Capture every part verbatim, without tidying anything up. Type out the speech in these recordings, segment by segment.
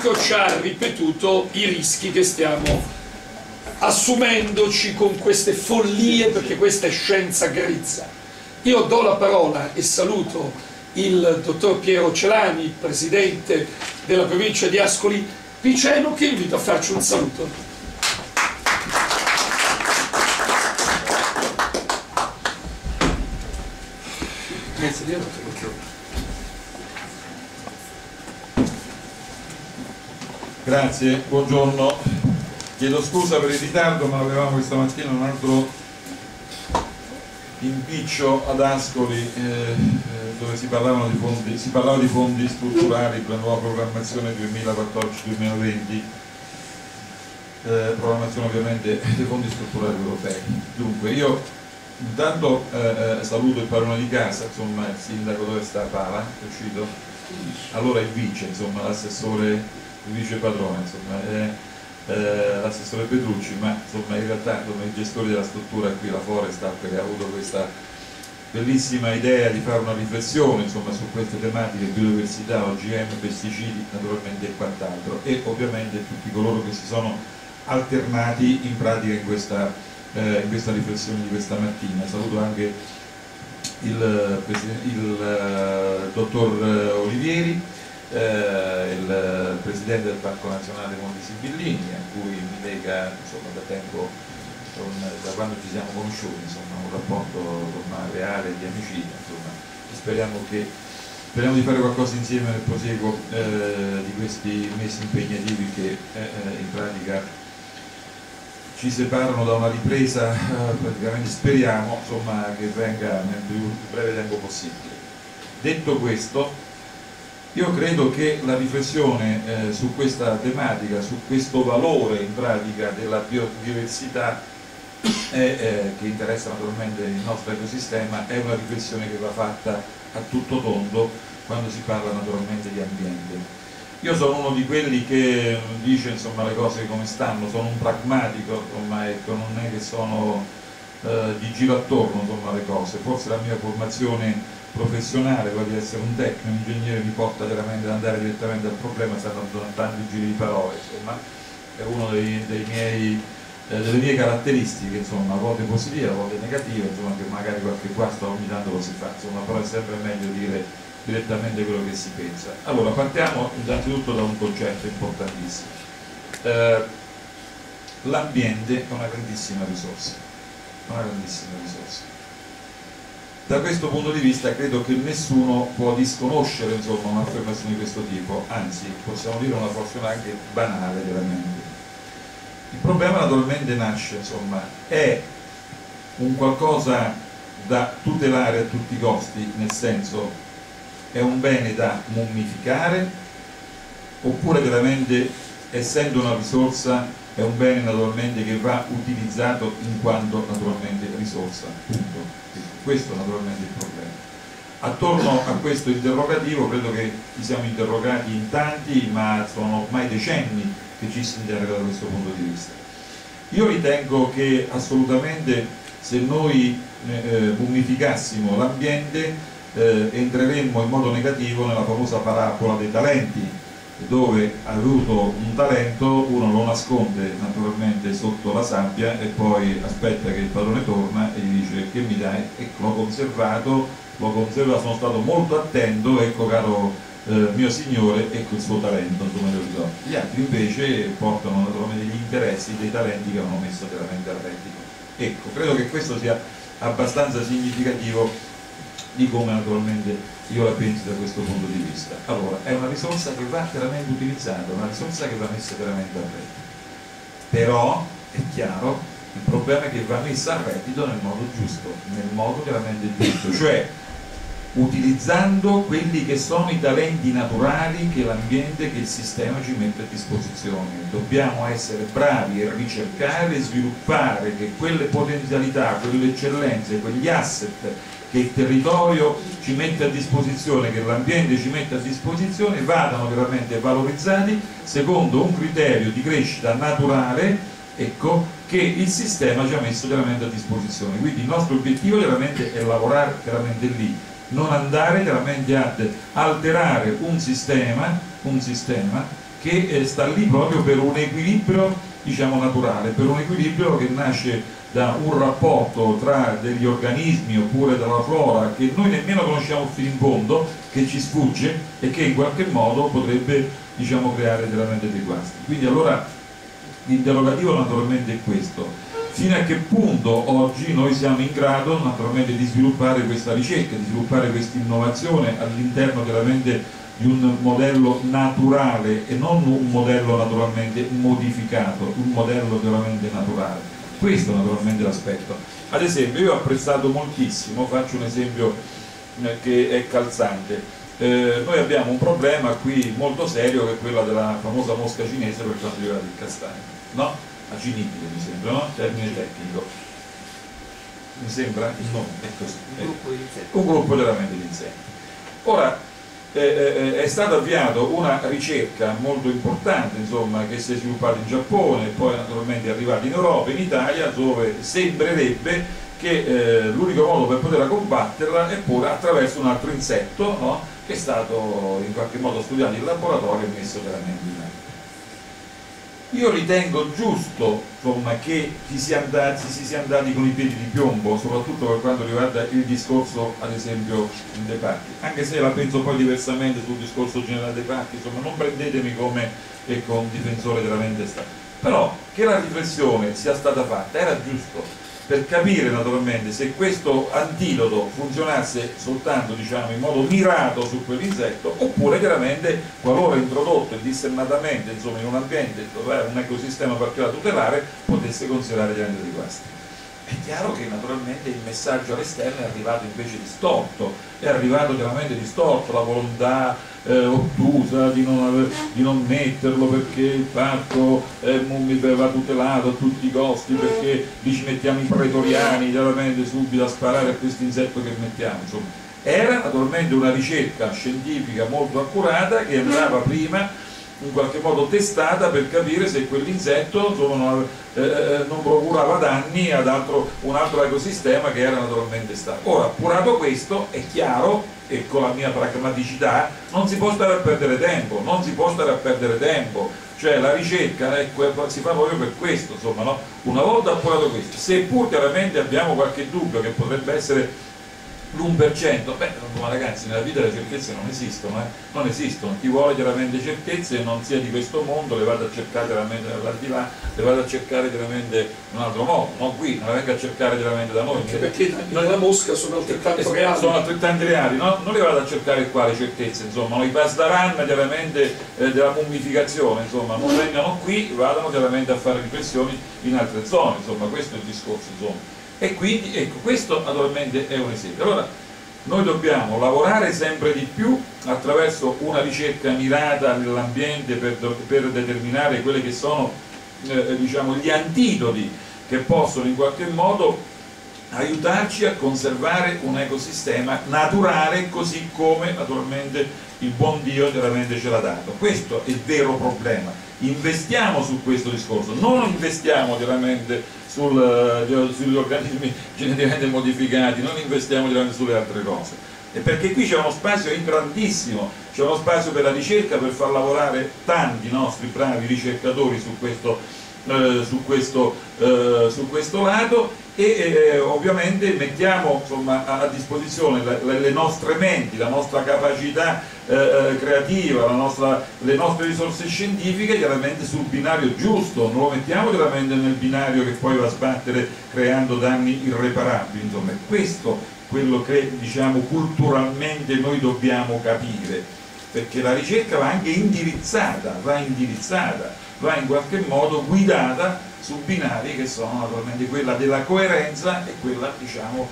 ci ha ripetuto i rischi che stiamo assumendoci con queste follie, perché questa è scienza grezza. Io do la parola e saluto il dottor Piero Celani, presidente della provincia di Ascoli Piceno, che invito a farci un saluto. Grazie, buongiorno. Chiedo scusa per il ritardo, ma avevamo questa mattina un altro impiccio ad Ascoli eh, dove si parlavano di fondi, si parlava di fondi strutturali per la nuova programmazione duemilaquattordici duemilaventi, eh, programmazione ovviamente dei fondi strutturali europei. Dunque io intanto eh, saluto il padrone di casa, insomma il sindaco, dove sta Pala, è uscito? Allora il vice, insomma l'assessore, il vice padrone, insomma eh, eh, l'assessore Petrucci, ma insomma in realtà come i gestori della struttura qui, la Forestal, che ha avuto questa bellissima idea di fare una riflessione insomma su queste tematiche, biodiversità, O G M, pesticidi naturalmente e quant'altro, e ovviamente tutti coloro che si sono alternati in pratica in questa, eh, in questa riflessione di questa mattina. Saluto anche il, il, il dottor Olivieri, Eh, il presidente del Parco Nazionale Monti Sibillini, a cui mi lega insomma, da tempo, con, da quando ci siamo conosciuti, insomma, un rapporto ormai reale di amicizia, insomma, speriamo, che, speriamo di fare qualcosa insieme nel proseguo eh, di questi mesi impegnativi che eh, in pratica ci separano da una ripresa, eh, praticamente speriamo insomma, che venga nel più breve tempo possibile. Detto questo, io credo che la riflessione eh, su questa tematica, su questo valore in pratica della biodiversità eh, eh, che interessa naturalmente il nostro ecosistema, è una riflessione che va fatta a tutto tondo quando si parla naturalmente di ambiente. Io sono uno di quelli che dice insomma, le cose come stanno, sono un pragmatico, insomma, ecco, non è che sono eh, di giro attorno insomma, alle cose. Forse la mia formazione professionale, quella di essere un tecnico, un ingegnere, mi porta veramente ad andare direttamente al problema, stanno tanti giri di parole, insomma è una dei, dei miei, eh, delle mie caratteristiche, insomma, a volte positive, a volte negative, insomma, che magari qualche guasto ogni tanto lo si fa, insomma, però è sempre meglio dire direttamente quello che si pensa. Allora partiamo innanzitutto da un concetto importantissimo. Eh, l'ambiente è una grandissima risorsa, una grandissima risorsa. Da questo punto di vista credo che nessuno può disconoscere un'affermazione di questo tipo, anzi possiamo dire una porzione anche banale veramente. Il problema naturalmente nasce, insomma, è un qualcosa da tutelare a tutti i costi, nel senso è un bene da mummificare, oppure veramente essendo una risorsa è un bene naturalmente che va utilizzato in quanto naturalmente risorsa, punto. Questo naturalmente è il problema. Attorno a questo interrogativo credo che ci siamo interrogati in tanti, ma sono ormai decenni che ci si interroga da questo punto di vista. Io ritengo che assolutamente se noi eh, mummificassimo l'ambiente eh, entreremmo in modo negativo nella famosa parabola dei talenti, dove ha avuto un talento, uno lo nasconde naturalmente sotto la sabbia e poi aspetta che il padrone torna e gli dice: che mi dai? Ecco, l'ho conservato, l'ho conservato, sono stato molto attento, ecco caro eh, mio signore, ecco il suo talento, come lo ricordo. Gli altri invece portano naturalmente gli interessi dei talenti che hanno messo veramente a reddito. Ecco, credo che questo sia abbastanza significativo di come naturalmente io la penso da questo punto di vista. Allora, è una risorsa che va veramente utilizzata, una risorsa che va messa veramente a reddito. Però, è chiaro, il problema è che va messa a reddito nel modo giusto, nel modo veramente giusto, cioè utilizzando quelli che sono i talenti naturali che l'ambiente, che il sistema ci mette a disposizione. Dobbiamo essere bravi a ricercare e sviluppare che quelle potenzialità, quelle eccellenze, quegli asset che il territorio ci mette a disposizione, che l'ambiente ci mette a disposizione, vadano veramente valorizzati secondo un criterio di crescita naturale, ecco, che il sistema ci ha messo veramente a disposizione. Quindi il nostro obiettivo veramente è lavorare veramente lì, non andare veramente ad alterare un sistema, un sistema che eh, sta lì proprio per un equilibrio, diciamo, naturale, per un equilibrio che nasce da un rapporto tra degli organismi oppure dalla flora che noi nemmeno conosciamo fino in fondo, che ci sfugge e che in qualche modo potrebbe, diciamo, creare veramente dei guasti. Quindi allora l'interrogativo naturalmente è questo: fino a che punto oggi noi siamo in grado naturalmente di sviluppare questa ricerca, di sviluppare questa innovazione all'interno veramente di un modello naturale e non un modello naturalmente modificato, un modello veramente naturale. Questo naturalmente è l'aspetto. Ad esempio, io ho apprezzato moltissimo, faccio un esempio eh, che è calzante. Eh, noi abbiamo un problema qui molto serio, che è quello della famosa mosca cinese per quanto riguarda il castagno, no? Acinibile mi sembra, no? Termine tecnico. Mi sembra il nome, è così. Un gruppo di insetti. Un gruppo veramente di insetti. Ora, Eh, è stata avviata una ricerca molto importante, insomma, che si è sviluppata in Giappone e poi naturalmente è arrivata in Europa, in Italia, dove sembrerebbe che eh, l'unico modo per poterla combatterla è pure attraverso un altro insetto, no? Che è stato in qualche modo studiato in laboratorio e messo veramente in atto. Io ritengo giusto, insomma, che si sia, andati, si sia andati con i piedi di piombo, soprattutto per quanto riguarda il discorso, ad esempio, dei parchi, anche se la penso poi diversamente sul discorso generale dei parchi, insomma, non prendetemi come ecco, un difensore veramente stato. Però che la riflessione sia stata fatta era giusto, per capire naturalmente se questo antidoto funzionasse soltanto, diciamo, in modo mirato su quell'insetto, oppure chiaramente qualora introdotto e dissennatamente, insomma, in un ambiente dove è un ecosistema particolare da tutelare, potesse considerare chiaramente dei guasti. È chiaro che naturalmente il messaggio all'esterno è arrivato invece distorto, è arrivato chiaramente distorto, la volontà eh, ottusa di non, aver, di non metterlo perché il parco eh, va tutelato a tutti i costi, perché lì ci mettiamo i pretoriani chiaramente subito a sparare a questo insetto che mettiamo, insomma. Era naturalmente una ricerca scientifica molto accurata che andava prima in qualche modo testata per capire se quell'insetto non, eh, non procurava danni ad altro, un altro ecosistema che era naturalmente stato. Ora, appurato questo, è chiaro, e con la mia pragmaticità, non si può stare a perdere tempo, non si può stare a perdere tempo, cioè la ricerca eh, si fa proprio per questo, insomma, no? Una volta appurato questo, seppur chiaramente abbiamo qualche dubbio che potrebbe essere l'uno per cento, beh, ma ragazzi, nella vita le certezze non esistono, eh? non esistono, chi vuole chiaramente certezze e non sia di questo mondo le vada a cercare chiaramente dall'aldilà, le vada a cercare chiaramente in un altro modo, non qui, non la venga a cercare chiaramente da noi. Anche perché i danni della mosca sono altrettanto reali. Sono altrettanto reali, no? Non le vado a cercare qua le certezze, insomma, no? I pasdaran chiaramente eh, della mummificazione, insomma, non vengano qui, vadano chiaramente a fare riflessioni in altre zone, insomma, questo è il discorso, insomma. E quindi, ecco, questo naturalmente è un esempio. Allora, noi dobbiamo lavorare sempre di più attraverso una ricerca mirata nell'ambiente per, per determinare quelli che sono eh, diciamo, gli antidoti che possono in qualche modo aiutarci a conservare un ecosistema naturale così come naturalmente il buon Dio chiaramente ce l'ha dato. Questo è il vero problema. Investiamo su questo discorso, non investiamo chiaramente sul, uh, sugli organismi geneticamente modificati, non investiamo chiaramente sulle altre cose. E perché qui c'è uno spazio grandissimo, c'è uno spazio per la ricerca, per far lavorare tanti nostri bravi ricercatori su questo, eh, su questo, eh, su questo lato e eh, ovviamente mettiamo insomma, a, a disposizione le, le nostre menti, la nostra capacità eh, creativa, la nostra, le nostre risorse scientifiche chiaramente sul binario giusto, non lo mettiamo chiaramente nel binario che poi va a sbattere creando danni irreparabili, insomma è questo quello che diciamo culturalmente noi dobbiamo capire, perché la ricerca va anche indirizzata, va indirizzata, va in qualche modo guidata su binari che sono naturalmente quella della coerenza e quella diciamo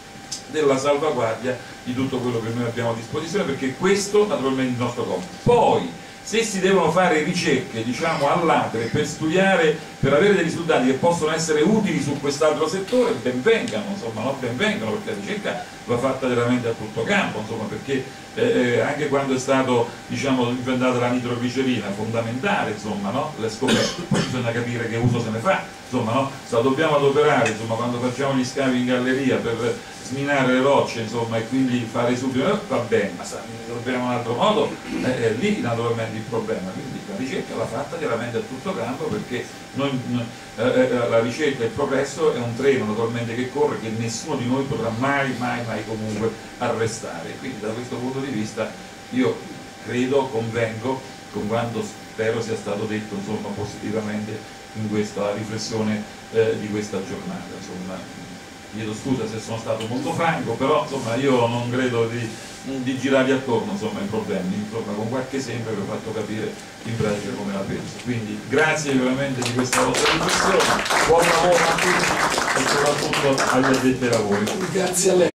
della salvaguardia di tutto quello che noi abbiamo a disposizione, perché questo naturalmente è il nostro compito. Poi se si devono fare ricerche diciamo all'atere per studiare, per avere dei risultati che possono essere utili su quest'altro settore, ben vengano, insomma, no? Ben vengano, perché la ricerca va fatta veramente a tutto campo, insomma, perché eh, anche quando è stato diciamo inventata la nitroglicerina, fondamentale, insomma, no? Le scoperte, poi bisogna capire che uso se ne fa, insomma, no? Se la dobbiamo adoperare, insomma, quando facciamo gli scavi in galleria per sminare le rocce, insomma, e quindi fare subito, va bene, ma se dobbiamo in un altro modo, eh, è lì naturalmente il problema, quindi ricerca va fatta chiaramente a tutto campo, perché noi, eh, eh, la ricerca e il progresso è un treno naturalmente che corre, che nessuno di noi potrà mai, mai, mai comunque arrestare. Quindi da questo punto di vista io credo, convengo con quanto spero sia stato detto, insomma, positivamente in questa riflessione eh, di questa giornata. Insomma, chiedo scusa se sono stato molto franco, però insomma, io non credo di, di girarvi attorno, insomma, ai problemi, insomma, con qualche esempio vi ho fatto capire in pratica come la penso. Quindi grazie veramente di questa vostra riflessione, buon lavoro a tutti e soprattutto agli addetti ai lavori. Grazie a lei.